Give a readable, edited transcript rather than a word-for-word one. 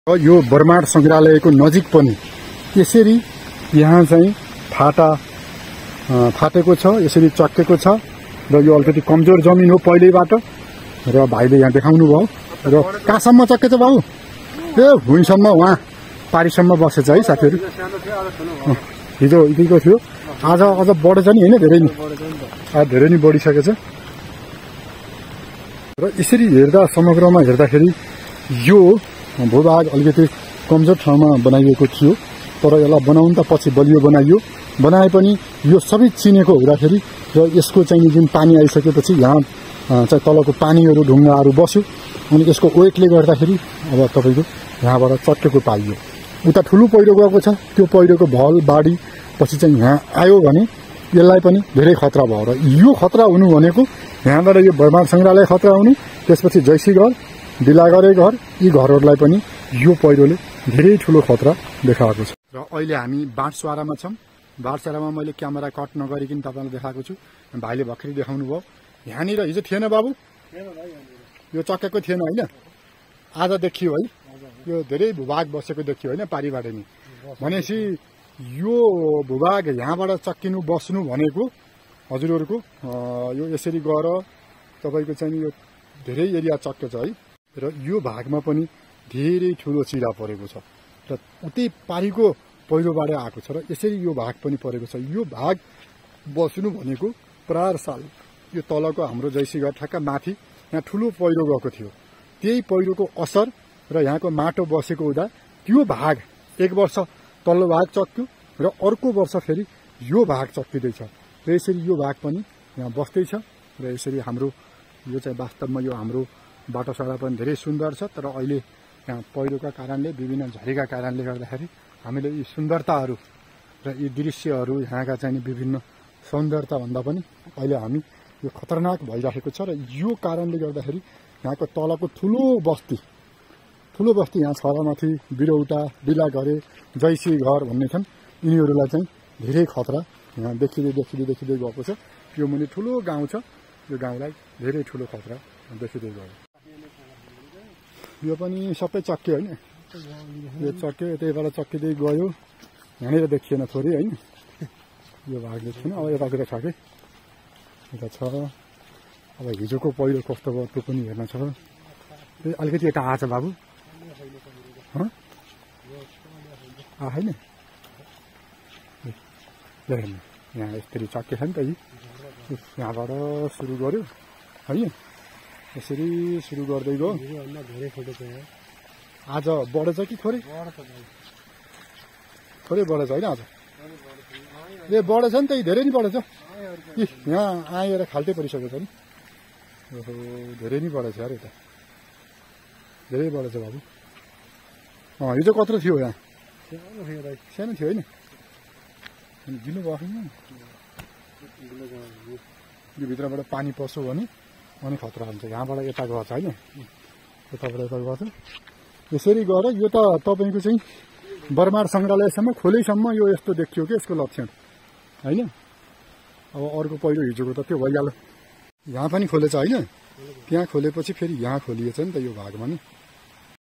यो बर्माड संग्रहालयको नजिक पनि यसरी यहाँ चाहिँ फाटेको छ, यसरी चक्केको छ र यो अलिकति कमजोर जमिन हो पहिल्यैबाट र भाइले यहाँ देखाउनु भयो। र कहाँसम्म चक्केछ बाबु? ए भुइँसम्म, वहाँ पारीसम्म बसेछ है साथीहरू। हिजो यतिको थियो, आज अझ बढेछ नि होइन? धेरै नै बढिसकेछ। र यसरी हेर्दा समग्रमा हेर्दाखेरि यो भूभाग अलिकति कमजोर ठाउँमा बनाइएको थियो, तर यसलाई बनाउनु त पछि बलियो बनाए पनि यो सबै चिनेको हुँदाखेरि र यसको चाहिँ जुन पानी आइसकेपछि यहाँ चाहिँ तलको पानीहरू ढुङ्गाहरू बस्यो अनि यसको वेटले गर्दाखेरि अब तपाईँको यहाँबाट चट्टेको पाइयो। उता ठुलो पहिरो गएको छ, त्यो पहिरोको भल बाढी पछि चाहिँ यहाँ आयो भने यसलाई पनि धेरै खतरा भयो। र यो खतरा हुनु भनेको यहाँबाट यो बर्माड संग्रहालय खतरा हुनु, त्यसपछि जैसी घर, बिलागरे घर, यी घरहरूलाई पनि यो पहिरोले धेरै ठुलो खतरा देखाएको छ। र अहिले हामी बाँसवारामा छौँ। बाँसवारामा मैले क्यामेरा कट नगरिकन तपाईँलाई देखाएको छु। भाइले भर्खरै देखाउनु भयो। यहाँनिर हिजो थिएन बाबु? यो चक्केको थिएन होइन? आज देखियो है? यो धेरै भूभाग बसेको देखियो होइन? पारीबाट नि भनेपछि यो भूभाग यहाँबाट चक्किनु बस्नु भनेको हजुरहरूको यो यसरी गएर तपाईँको चाहिँ यो धेरै एरिया चक्केछ है। र यो भागमा पनि धेरै ठुलो चिरा परेको छ र उतै पारीको पहिरोबाट आएको छ र यसरी यो भाग पनि परेको छ। यो भाग बस्नु भनेको प्रार साल यो तलको हाम्रो जैसीघर ठ्याक्क माथि यहाँ ठुलो पहिरो गएको थियो, त्यही पहिरोको असर र यहाँको माटो बसेको हुँदा त्यो भाग एक वर्ष तल्लो भाग चक्क्यो र अर्को वर्ष फेरि यो भाग चक्किँदैछ र यसरी यो भाग पनि यहाँ बस्दैछ। र यसरी हाम्रो यो चाहिँ वास्तवमा यो हाम्रो बाटोसारा पनि धेरै सुन्दर छ, तर अहिले यहाँ पहिरोका कारणले विभिन्न झरीका कारणले गर्दाखेरि हामीले यी सुन्दरताहरू र यी दृश्यहरू यहाँका चाहिँ विभिन्न सौन्दर्यता भन्दा पनि अहिले हामी यो खतरनाक भइरहेको छ। र यो कारणले गर्दाखेरि यहाँको तलको ठुलो बस्ती यहाँ छ, माथि बिरौटा, बिलाघरे, जैसी घर भन्ने छन्, यिनीहरूलाई चाहिँ धेरै खतरा यहाँ देखिँदै गएको छ। यो मुनि ठुलो गाउँ छ, यो गाउँलाई धेरै ठुलो खतरा देखिँदै गयो। यो पनि सबै चक्क्यो होइन? यो चक्क्यो, यतैबाट चक्किँदै गयो, यहाँनिर देखिएन थोरै होइन? यो भाग देखिएन। अब यतातिर छ कि यता छ। अब हिजोको पहिरो कस्तो भयो त्यो पनि हेर्न छ। अलिकति यता आएछ बाबु? होइन यहाँ यसरी चक्के छ नि त। यहाँबाट सुरु गर्यो होइन? यसरी सुरु गर्दै गयो। आज बढेछ कि थोरै बढेछ होइन? आज ए बढेछ नि त, धेरै नै बढेछ। यहाँ आएर खाल्टै परिसकेको छ नि। ओहो धेरै नै बढेछ यार, यता धेरै बढेछ बाबु। हिजो कत्रो थियो यहाँ? सानो थियो होइन? गिलो भएको यो भित्रबाट पानी पस्यो भने अनि खतरा हुन्छ। यहाँबाट यता गएको छ होइन? यताबाट यता गएको छ। यसरी गएर यो त तपाईँको चाहिँ बर्माड संग्रहालयसम्म खोलैसम्म यो यस्तो देखियो कि यसको लक्षण होइन? अब अर्को पहिरो हिजोको त त्यो भइहाल्यो। यहाँ पनि खोलेछ होइन? त्यहाँ खोलेपछि फेरि यहाँ खोलिएछ नि त यो भागमा नि।